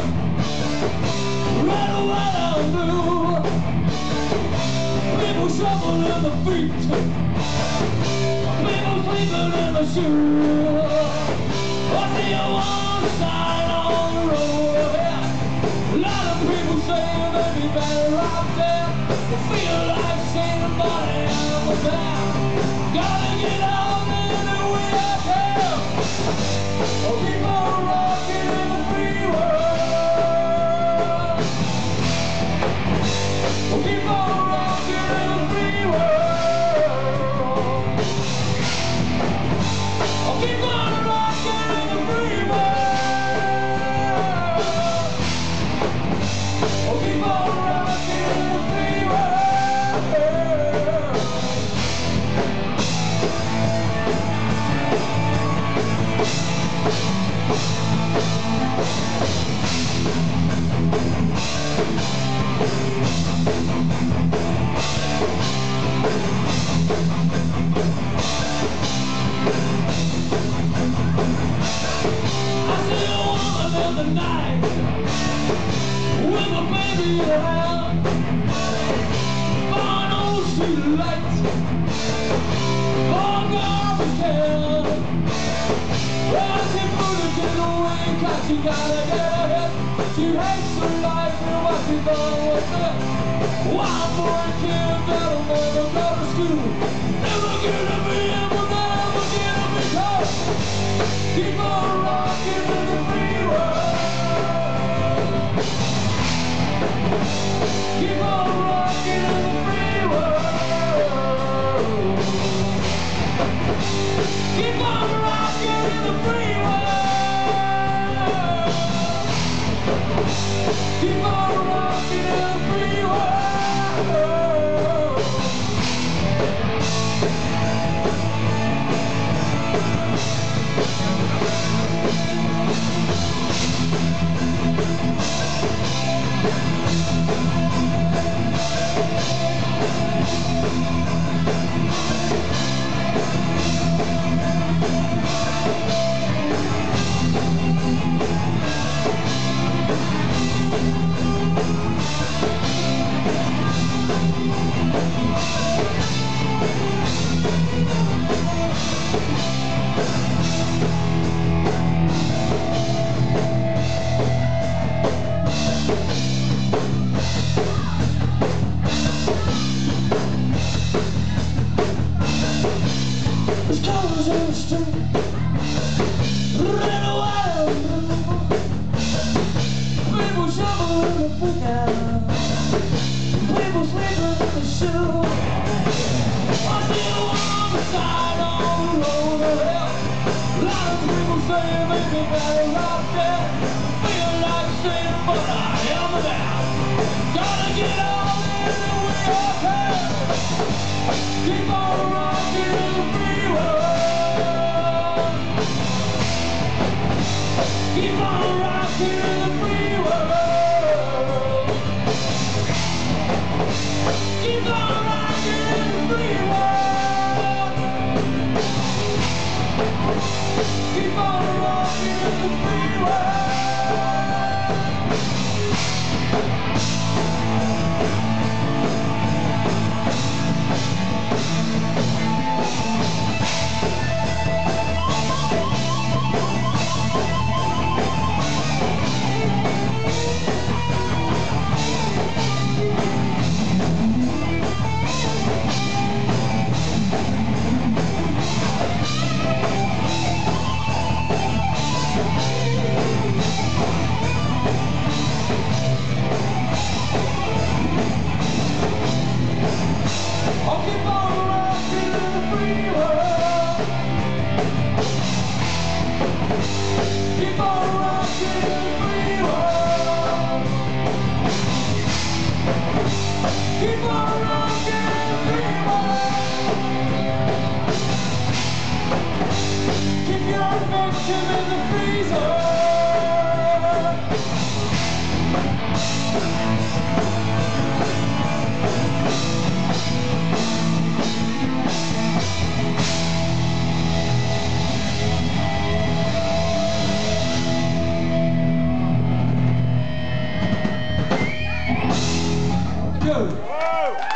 Red, white, and blue. People shuffle in the feet. People sleeping in the shoes. I see a one sign on the road. A lot of people say they'd be better off dead. They feel like saying body on the back. Gotta get out anyway I can. Or keep on rocking in the free world. Or keep on rocking in the free world. Or keep on rocking in the free world. Or keep on rocking in the free world. In the night, with my baby in her hand, on old street lights, on garbage can. Well, she put it in the way, 'cause she gotta get ahead. She hates her life and what she done with it. Wild boy kid that'll never go to school, never gonna be able, never gonna be tough. Keep on rocking in the free world. Keep on rocking in the free world. Keep on rocking in the free world. Keep on rocking in the free world. There's colors in the street, red, white, and blue. People shovel in the foot now. People sleeping in the shoe. I see a woman side on the road to hell. A lot of people say maybe better out there. Feel like saying, but I am down. Gotta get out anyway I can. Keep on rocking in the free world. Keep on rocking in the free world. Keep on rocking in the free world. Keep on rocking in the free world. good.